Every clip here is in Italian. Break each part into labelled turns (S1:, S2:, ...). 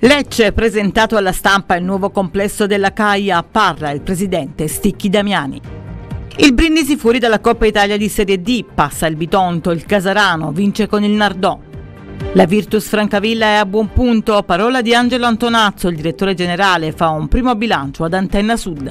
S1: Lecce, presentato alla stampa il nuovo complesso della Caia, parla il presidente Sticchi Damiani. Il Brindisi fuori dalla Coppa Italia di Serie D, passa il Bitonto, il Casarano vince con il Nardò. La Virtus Francavilla è a buon punto, parola di Angelo Antonazzo, il direttore generale fa un primo bilancio ad Antenna Sud.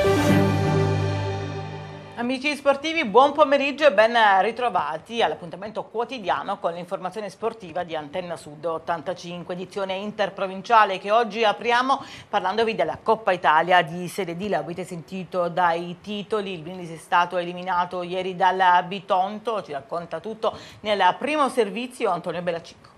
S1: Amici sportivi, buon pomeriggio e ben ritrovati all'appuntamento quotidiano con l'informazione sportiva di Antenna Sud 85, edizione interprovinciale che oggi apriamo parlandovi della Coppa Italia di Serie D. L'avete sentito dai titoli, il Brindisi è stato eliminato ieri dal Bitonto, ci racconta tutto nel primo servizio Antonio Bellacicco.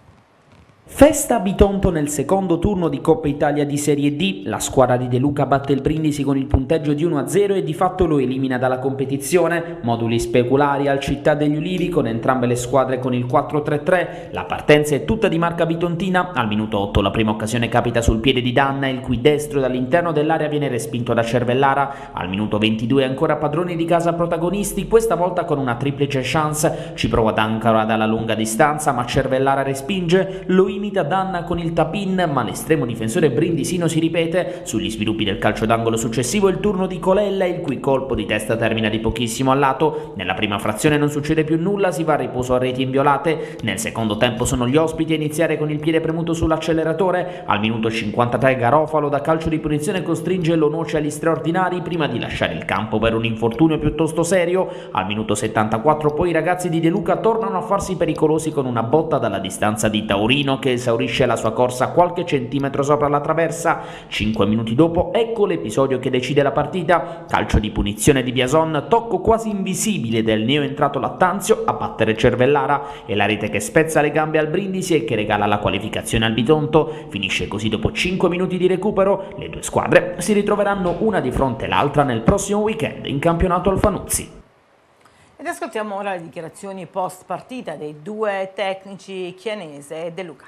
S2: Festa a Bitonto nel secondo turno di Coppa Italia di Serie D, la squadra di De Luca batte il Brindisi con il punteggio di 1-0 e di fatto lo elimina dalla competizione, moduli speculari al Città degli Ulivi con entrambe le squadre con il 4-3-3, la partenza è tutta di marca bitontina, al minuto 8 la prima occasione capita sul piede di Danna, il cui destro dall'interno dell'area viene respinto da Cervellara, al minuto 22 ancora padroni di casa protagonisti, questa volta con una triplice chance, ci prova Dancora dalla lunga distanza ma Cervellara respinge, lo imita Danna con il tap-in, ma l'estremo difensore brindisino si ripete. Sugli sviluppi del calcio d'angolo successivo il turno di Colella, il cui colpo di testa termina di pochissimo al lato. Nella prima frazione non succede più nulla, si va a riposo a reti inviolate. Nel secondo tempo sono gli ospiti a iniziare con il piede premuto sull'acceleratore. Al minuto 53 Garofalo da calcio di punizione costringe l'Onoce agli straordinari prima di lasciare il campo per un infortunio piuttosto serio. Al minuto 74 poi i ragazzi di De Luca tornano a farsi pericolosi con una botta dalla distanza di Taurino che esaurisce la sua corsa qualche centimetro sopra la traversa. 5 minuti dopo ecco l'episodio che decide la partita, calcio di punizione di Biason, tocco quasi invisibile del neo entrato Lattanzio a battere Cervellara e la rete che spezza le gambe al Brindisi e che regala la qualificazione al Bitonto. Finisce così dopo 5 minuti di recupero, le due squadre si ritroveranno una di fronte all'altra nel prossimo weekend in campionato Alfanuzzi.
S1: Ed ascoltiamo ora le dichiarazioni post partita dei due tecnici Chianese e De Luca.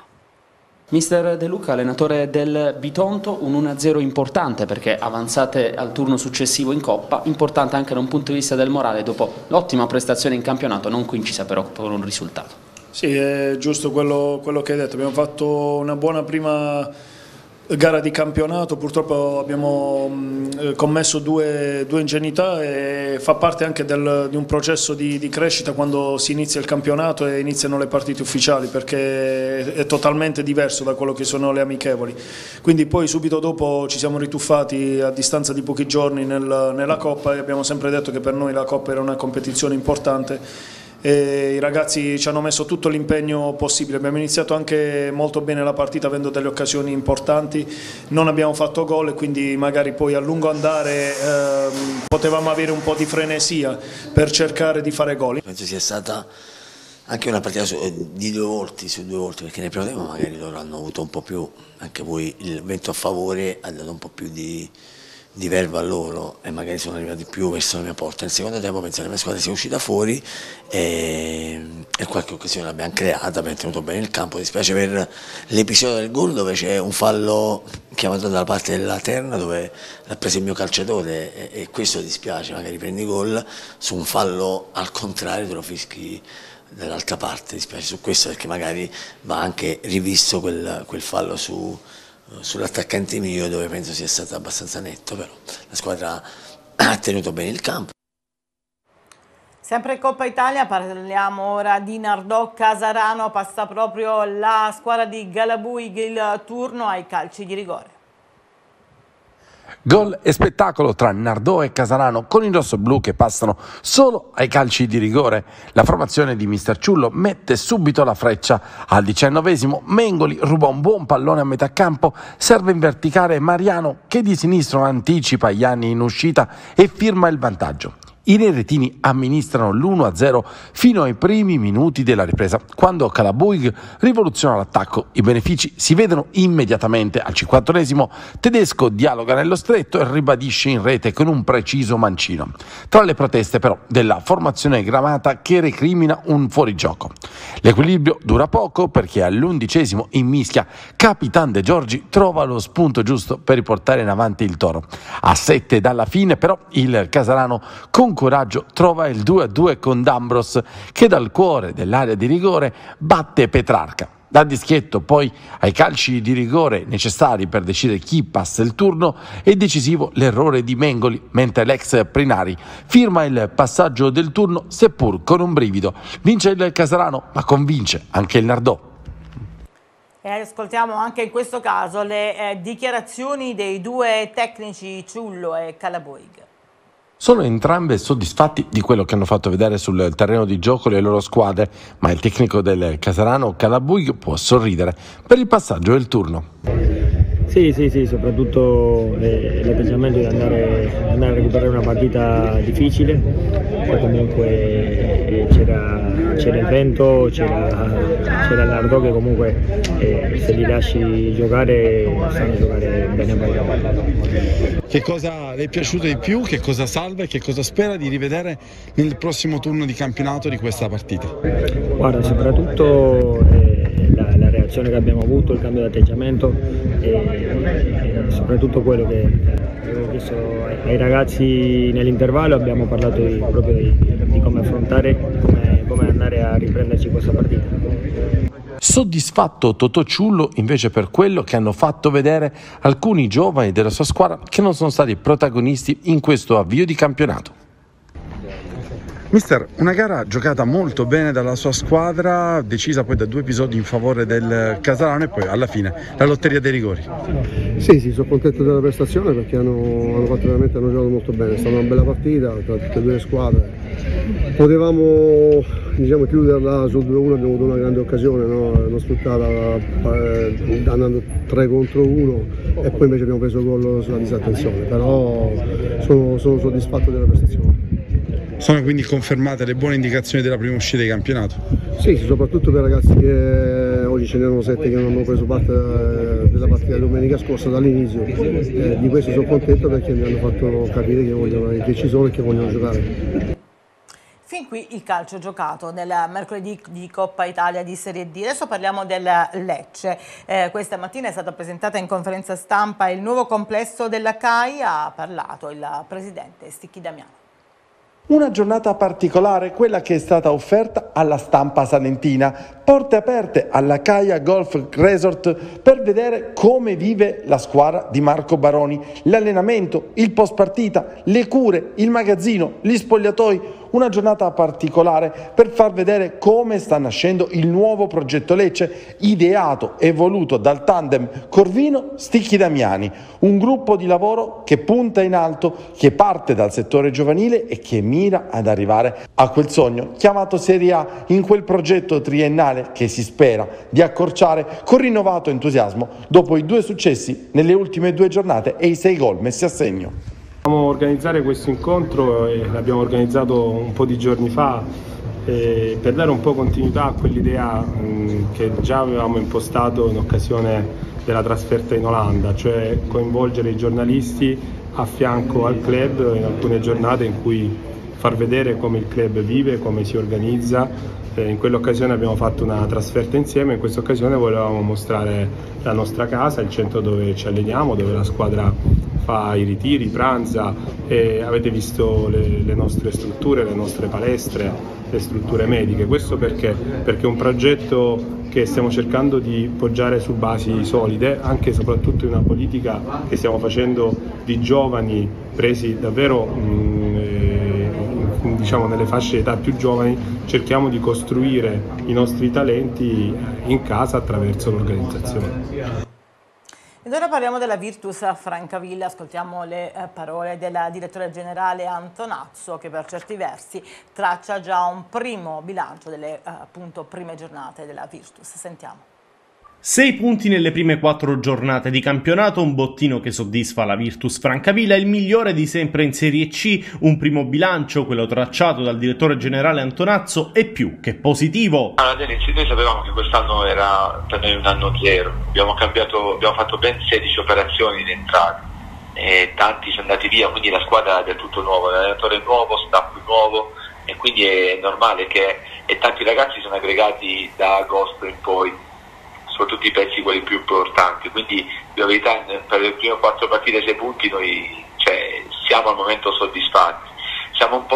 S2: Mister De Luca, allenatore del Bitonto, un 1-0 importante perché avanzate al turno successivo in Coppa, importante anche da un punto di vista del morale dopo l'ottima prestazione in campionato, non coincisa però con un risultato.
S3: Sì, è giusto quello che hai detto, abbiamo fatto una buona prima gara di campionato, purtroppo abbiamo commesso due ingenuità e fa parte anche di un processo di crescita quando si inizia il campionato e iniziano le partite ufficiali, perché è totalmente diverso da quello che sono le amichevoli. Quindi poi subito dopo ci siamo rituffati a distanza di pochi giorni nella Coppa e abbiamo sempre detto che per noi la Coppa era una competizione importante. E i ragazzi ci hanno messo tutto l'impegno possibile, abbiamo iniziato anche molto bene la partita avendo delle occasioni importanti, non abbiamo fatto gol e quindi magari poi a lungo andare potevamo avere un po' di frenesia per cercare di fare gol.
S4: Penso sia stata anche una partita di due volti su due volti, perché nel primo tempo magari loro hanno avuto un po' più, anche voi il vento a favore ha dato un po' più di verba a loro e magari sono arrivati più verso la mia porta. Nel secondo tempo penso che la mia squadra sia uscita fuori e qualche occasione l'abbiamo creata, abbiamo tenuto bene il campo. Dispiace per l'episodio del gol dove c'è un fallo chiamato dalla parte della terna dove l'ha preso il mio calciatore e questo dispiace, magari prendi gol su un fallo al contrario te lo fischi dall'altra parte, dispiace su questo perché magari va anche rivisto quel fallo sull'attaccante mio dove penso sia stato abbastanza netto, però la squadra ha tenuto bene il campo.
S1: Sempre Coppa Italia, parliamo ora di Nardò Casarano, passa proprio la squadra di Galabuig il turno ai calci di rigore.
S5: Gol e spettacolo tra Nardò e Casarano con i rossoblù che passano solo ai calci di rigore. La formazione di Mister Ciullo mette subito la freccia. Al 19esimo Mengoli ruba un buon pallone a metà campo, serve in verticale Mariano che di sinistro anticipa Ianni in uscita e firma il vantaggio. I neretini amministrano l'1-0 fino ai primi minuti della ripresa. Quando Galabuig rivoluziona l'attacco, i benefici si vedono immediatamente. Al 54esimo Tedesco dialoga nello stretto e ribadisce in rete con un preciso mancino. Tra le proteste però della formazione gramata che recrimina un fuorigioco. L'equilibrio dura poco perché all'11esimo in mischia Capitan De Giorgi trova lo spunto giusto per riportare in avanti il Toro. A 7 dalla fine però il Casarano con coraggio trova il 2-2 con D'Ambros che dal cuore dell'area di rigore batte Petrarca. Dal dischietto poi ai calci di rigore necessari per decidere chi passa il turno è decisivo l'errore di Mengoli, mentre l'ex Prinari firma il passaggio del turno seppur con un brivido. Vince il Casarano, ma convince anche il Nardò.
S1: E ascoltiamo anche in questo caso le dichiarazioni dei due tecnici Ciullo e Calaboig.
S5: Sono entrambe soddisfatti di quello che hanno fatto vedere sul terreno di gioco le loro squadre, ma il tecnico del Casarano, Calaboig, può sorridere per il passaggio del turno.
S6: Sì, soprattutto l'atteggiamento di andare a recuperare una partita difficile, poi comunque c'era il vento, c'era l'Ardo che comunque se li lasci giocare sanno giocare bene a palla.
S7: Che cosa le è piaciuto di più, che cosa salva e che cosa spera di rivedere nel prossimo turno di campionato di questa partita?
S6: Guarda, soprattutto la reazione che abbiamo avuto, il cambio di atteggiamento e soprattutto quello che avevo chiesto ai ragazzi nell'intervallo. Abbiamo parlato proprio di come affrontare, come andare a riprenderci questa partita.
S5: Soddisfatto Totò Ciullo invece per quello che hanno fatto vedere alcuni giovani della sua squadra che non sono stati protagonisti in questo avvio di campionato.
S7: Mister, una gara giocata molto bene dalla sua squadra, decisa poi da 2 episodi in favore del Casarano e poi alla fine la lotteria dei rigori.
S8: Sì, sono contento della prestazione perché hanno giocato molto bene, è stata una bella partita tra tutte e 2 le squadre. Potevamo chiuderla sul 2-1, abbiamo avuto una grande occasione, no? L'hanno sfruttata andando 3 contro 1 e poi invece abbiamo preso gol sulla disattenzione, però sono soddisfatto della prestazione.
S7: Sono quindi confermate le buone indicazioni della prima uscita di campionato?
S8: Sì, soprattutto per i ragazzi che oggi ce n'erano 7 che non hanno preso parte della partita di domenica scorsa dall'inizio. Di questo sono contento perché mi hanno fatto capire che ci sono e che vogliono giocare.
S1: Fin qui il calcio giocato nel mercoledì di Coppa Italia di Serie D. Adesso parliamo del Lecce. Questa mattina è stata presentata in conferenza stampa il nuovo complesso della CAI, ha parlato il presidente Sticchi Damiano.
S5: Una giornata particolare, quella che è stata offerta alla stampa salentina, porte aperte alla Caia Golf Resort per vedere come vive la squadra di Marco Baroni, l'allenamento, il post partita, le cure, il magazzino, gli spogliatoi. Una giornata particolare per far vedere come sta nascendo il nuovo progetto Lecce, ideato e voluto dal tandem Corvino-Sticchi Damiani, un gruppo di lavoro che punta in alto, che parte dal settore giovanile e che mira ad arrivare a quel sogno chiamato Serie A, in quel progetto triennale che si spera di accorciare con rinnovato entusiasmo dopo i 2 successi nelle ultime 2 giornate e i 6 gol messi a segno.
S6: Dobbiamo organizzare questo incontro e l'abbiamo organizzato un po' di giorni fa per dare un po' continuità a quell'idea che già avevamo impostato in occasione della trasferta in Olanda, cioè coinvolgere i giornalisti a fianco al club in alcune giornate in cui far vedere come il club vive, come si organizza. In quell'occasione abbiamo fatto una trasferta insieme, in questa occasione volevamo mostrare la nostra casa, il centro dove ci alleniamo, dove la squadra fa i ritiri, pranza, e avete visto le nostre strutture, le nostre palestre, le strutture mediche. Questo perché è un progetto che stiamo cercando di poggiare su basi solide, anche e soprattutto in una politica che stiamo facendo di giovani presi davvero diciamo nelle fasce d'età più giovani. Cerchiamo di costruire i nostri talenti in casa attraverso l'organizzazione.
S1: Ed ora parliamo della Virtus Francavilla, ascoltiamo le parole del direttore generale Antonazzo, che per certi versi traccia già un primo bilancio delle appunto prime giornate della Virtus. Sentiamo.
S9: 6 punti nelle prime 4 giornate di campionato, un bottino che soddisfa la Virtus Francavilla, il migliore di sempre in Serie C, un primo bilancio, quello tracciato dal direttore generale Antonazzo, è più che positivo.
S10: All'inizio noi sapevamo che quest'anno era per noi un anno zero, abbiamo fatto ben 16 operazioni in entrate e tanti sono andati via, quindi la squadra è del tutto nuova, l'allenatore nuovo, staff nuovo e quindi è normale che tanti ragazzi sono aggregati da agosto in poi, soprattutto i pezzi quelli più importanti, quindi in verità per le prime 4 partite 6 punti noi siamo al momento soddisfatti. Siamo un po'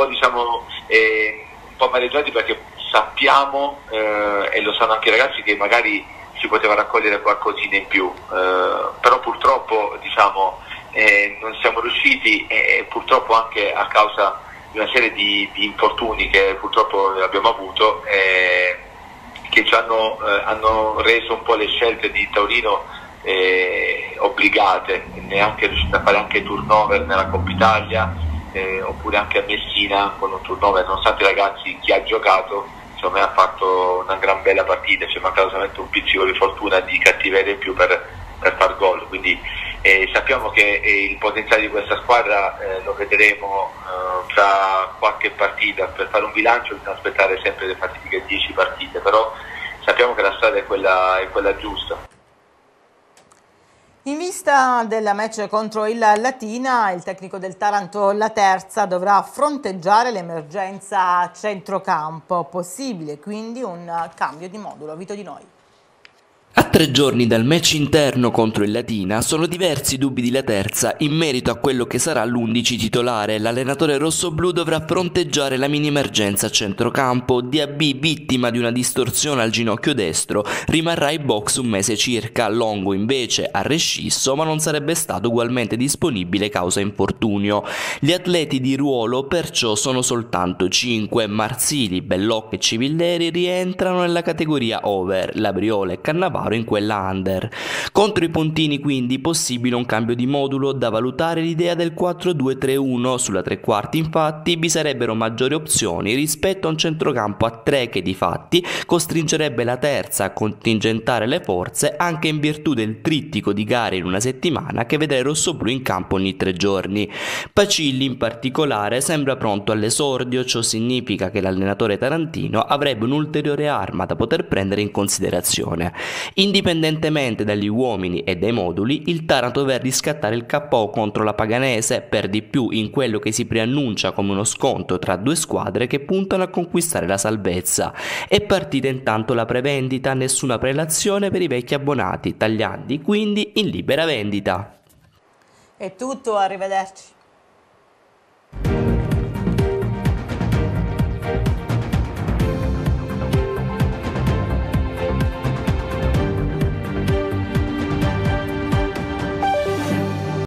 S10: amareggiati perché sappiamo e lo sanno anche i ragazzi che magari si poteva raccogliere qualcosina in più, però purtroppo diciamo non siamo riusciti, e purtroppo anche a causa di una serie di infortuni che purtroppo abbiamo avuto, che ci hanno reso un po' le scelte di Taurino obbligate, neanche riuscendo a fare anche turnover nella Coppa Italia, oppure anche a Messina con un turnover, nonostante i ragazzi, chi ha giocato secondo me ha fatto una gran bella partita, ci è mancato solamente un pizzico di fortuna, di cattiveria in più per far gol, quindi sappiamo che il potenziale di questa squadra lo vedremo tra qualche partita. Per fare un bilancio bisogna aspettare sempre le fatidiche 10 partite, però sappiamo che la strada è quella giusta.
S1: In vista del match contro il Latina, il tecnico del Taranto La Terza dovrà fronteggiare l'emergenza a centrocampo. Possibile quindi un cambio di modulo. Vito Di Noi.
S11: A 3 giorni dal match interno contro il Latina sono diversi dubbi di La Terza in merito a quello che sarà l'11 titolare. L'allenatore rossoblu dovrà fronteggiare la mini emergenza a centrocampo. Diaby, vittima di una distorsione al ginocchio destro, rimarrà in box un mese circa. Longo invece ha rescisso, ma non sarebbe stato ugualmente disponibile causa infortunio. Gli atleti di ruolo perciò sono soltanto 5. Marsili, Belloc e Civilleri rientrano nella categoria over, Labriola e Cannavaro in quella under. Contro i puntini quindi possibile un cambio di modulo, da valutare l'idea del 4-2-3-1. Sulla tre quarti infatti vi sarebbero maggiori opzioni rispetto a un centrocampo a 3 che di fatti costringerebbe La Terza a contingentare le forze anche in virtù del trittico di gare in una settimana che vedrà il rossoblu in campo ogni 3 giorni. Pacilli in particolare sembra pronto all'esordio, ciò significa che l'allenatore tarantino avrebbe un'ulteriore arma da poter prendere in considerazione. Indipendentemente dagli uomini e dai moduli, il Taranto dovrà riscattare il KO contro la Paganese, per di più in quello che si preannuncia come uno scontro tra 2 squadre che puntano a conquistare la salvezza. È partita intanto la prevendita, nessuna prelazione per i vecchi abbonati, tagliandi quindi in libera vendita.
S1: È tutto, arrivederci.